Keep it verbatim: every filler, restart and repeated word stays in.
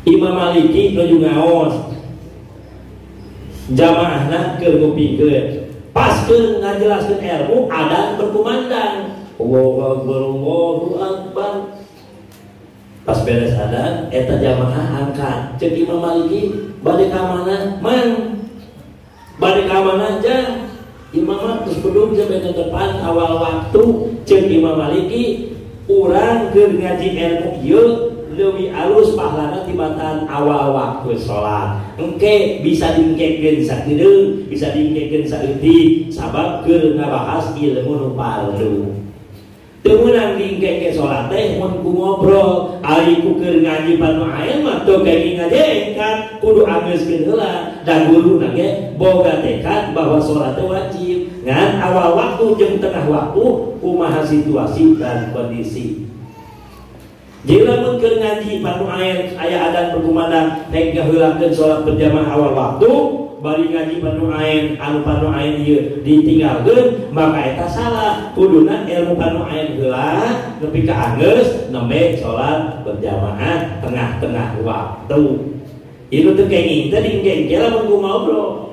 Imam Maliki nuju ngaos jamaahna keur ngupikeun pas keur ngajelaskeun ilmu adzan berkumandang Allahu Akbar Allahu Akbar pas beres adzan eta jamaah angkat cek Imam Maliki bade ka mana man bade ka mana aja imam terus bedung sampai ke depan awal waktu cek Imam Maliki urang keur ngaji ilmu ieu leuwih alus pahlana tibatan awal waktu sholat engke bisa diengkekeun sakideung bisa diengkekeun saeutik sabab keur ngabahas ilmu nu fardu teu meunang diengkeke sholat teh mun ku ngobrol ari ku keur ngaji panu ayeuna mah teu kenging ngajengkan kudu angeuskeun heula da guruna ge boga tekad bahwa sholat teh wajib ngan awal waktu jeung tengah waktu kumaha situasi dan kondisi. Jika mun keur ngaji panu air aya adzan berkumandang rek ngaheulakeun salat berjamaah awal waktu bari ngaji panu air anu panu air ieu ditinggalkeun maka eta salah kuduna ilmu panu air heula nepi ka anggeus nembe salat berjamaah tengah-tengah waktu. Ieu teu kenging teh dingke-ngke lamun ku ngobrol